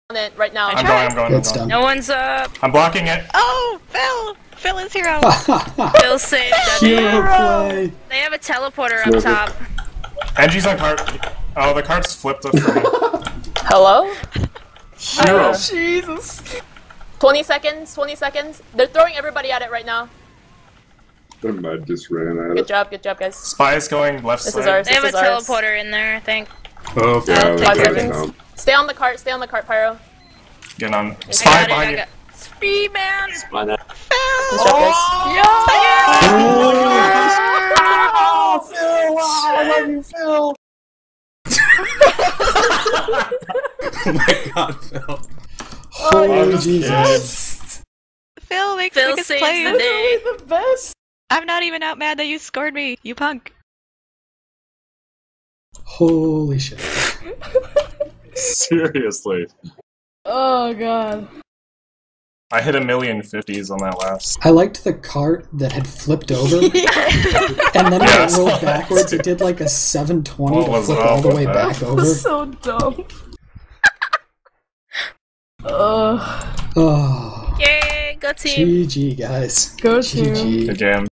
on it right now. I'm going. It's done. No one's up. I'm blocking it. Oh, Phil! Phil is hero. Phil saved that. Hero play. They have a teleporter up top. Angie's on cart. Oh, the cart's flipped us from me. Hello? Hero. Jesus. 20 seconds, 20 seconds. They're throwing everybody at it right now. The mud just ran at Good job, guys. Spy's going left This side. is ours, They have a this is ours. teleporter in there, I think. Oh, Yeah, 5 that's seconds. Stay on the cart, Pyro. Getting on. I Spy got behind it, you. I got Speed man! Good job, guys. Oh, Phil! I love you, Phil! Oh my god, Phil. Holy Jesus. Phil makes Phil biggest saves plays. the day. The best. I'm not even out mad that you scored me, you punk. Holy shit. Seriously. Oh god. I hit 1,050,000 on that last. I liked the cart that had flipped over, and then when Yeah, it rolled backwards, it did like a 720 What to was flip up all the with way that? back over. So dumb. Oh, Yay, go team. GG, guys. Go GG. Good game.